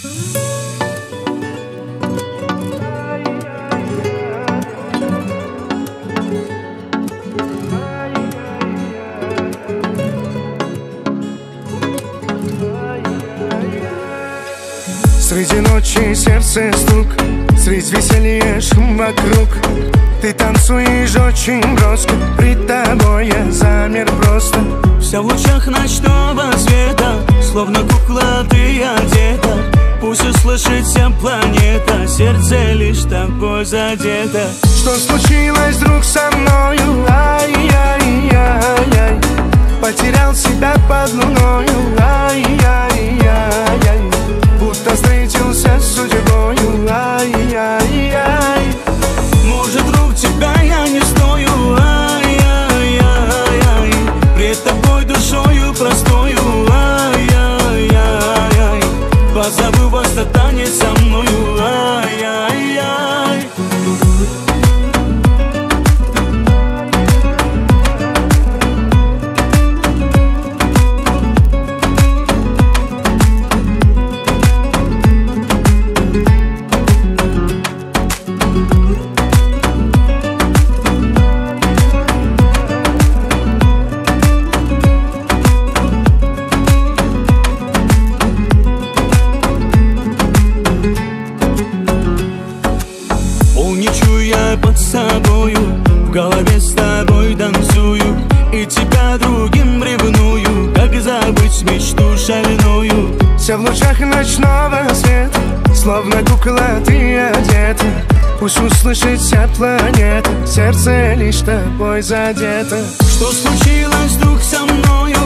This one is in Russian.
Среди ночи сердце стук, средь веселья шум вокруг. Ты танцуешь очень броско, пред тобой я замер просто. Вся в лучах ночного света, словно кукла ты одета. Пусть услышит вся планета, сердце лишь тобой задето. Что случилось вдруг со мною? Ай-яй-яй-яй. Потерял себя под луною. Ай-яй-яй-яй. Будто встретился с судьбою. Ай-яй-яй. Может, вдруг тебя я не стою. Ай-яй-яй-яй. Пред тобой душою простою. Ай-яй-яй-яй. Позову вас на танец со мною. Ай-яй-яй. Под собою, в голове с тобой танцую, и тебя другим ревную. Как забыть мечту шальную? Вся в лучах ночного света, словно кукла ты одета. Пусть услышит вся планета, сердце лишь тобой задето. Что случилось вдруг со мною?